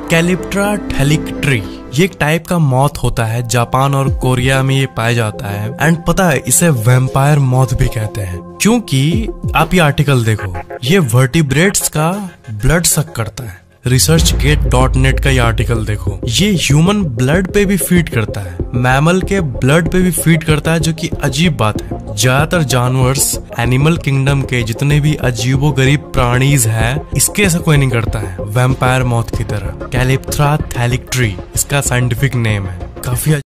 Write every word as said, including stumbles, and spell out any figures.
Calyptra थैलिक्ट्री ये एक type का मॉथ होता है, जापान और कोरिया में ये पाया जाता है। एंड पता है इसे वैम्पायर मॉथ भी कहते हैं, क्योंकि आप ये आर्टिकल देखो, ये वर्टिब्रेट्स का ब्लड सक करता है। रिसर्च गेट डॉट नेट का ये आर्टिकल देखो, ये ह्यूमन ब्लड पे भी फीड करता है, मैमल के ब्लड पे भी फीड करता है, जो कि अजीब बात है। ज्यादातर जानवर्स एनिमल किंगडम के जितने भी अजीबो गरीब प्राणीज हैं, इसके ऐसा कोई नहीं करता है वैम्पायर मॉथ की तरह। कैलिप्ट्रा थैलिक्ट्री इसका साइंटिफिक नेम है। काफी